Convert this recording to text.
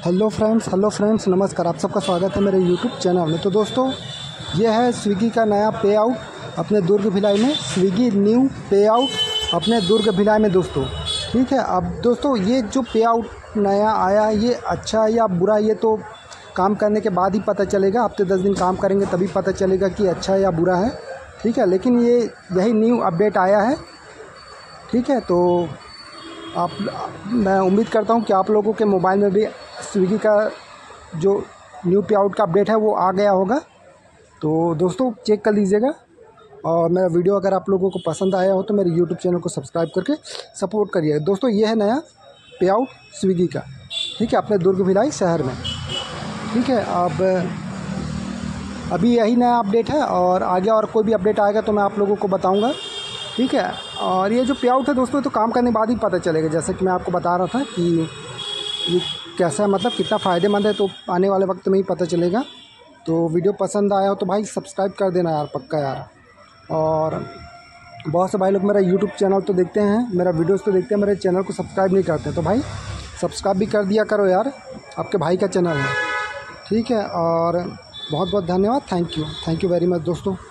Hello friends नमस्कार। आप सबका स्वागत है मेरे यूट्यूब चैनल में। तो दोस्तों ये है स्विगी का नया पे आउट अपने दुर्ग भिलाई में। स्विगी न्यू पे आउट अपने दुर्ग भिलाई में दोस्तों, ठीक है। अब दोस्तों ये जो पे आउट नया आया ये अच्छा है या बुरा, ये तो काम करने के बाद ही पता चलेगा। हफ्ते 10 दिन काम करेंगे तभी पता चलेगा कि अच्छा है या बुरा है, ठीक है। लेकिन यही न्यू अपडेट आया है, ठीक है। तो मैं उम्मीद करता हूँ कि आप लोगों के मोबाइल में भी स्विगी का जो न्यू पे आउट का अपडेट है वो आ गया होगा। तो दोस्तों चेक कर लीजिएगा, और मेरा वीडियो अगर आप लोगों को पसंद आया हो तो मेरे यूट्यूब चैनल को सब्सक्राइब करके सपोर्ट करिएगा। दोस्तों ये है नया पे आउट स्विगी का, ठीक है, अपने दुर्ग भिलाई शहर में, ठीक है। अब अभी यही नया अपडेट है, और आगे और कोई भी अपडेट आएगा तो मैं आप लोगों को बताऊँगा, ठीक है। और ये जो पे आउट है दोस्तों तो काम करने के बाद ही पता चलेगा, जैसे कि मैं आपको बता रहा था कि ये कैसा है, मतलब कितना फ़ायदेमंद है, तो आने वाले वक्त में ही पता चलेगा। तो वीडियो पसंद आया हो तो भाई सब्सक्राइब कर देना यार, पक्का यार। और बहुत से भाई लोग मेरा यूट्यूब चैनल तो देखते हैं, मेरा वीडियोस तो देखते हैं, मेरे चैनल को सब्सक्राइब नहीं करते, तो भाई सब्सक्राइब भी कर दिया करो यार, आपके भाई का चैनल है, ठीक है। और बहुत बहुत धन्यवाद, थैंक यू वेरी मच दोस्तों।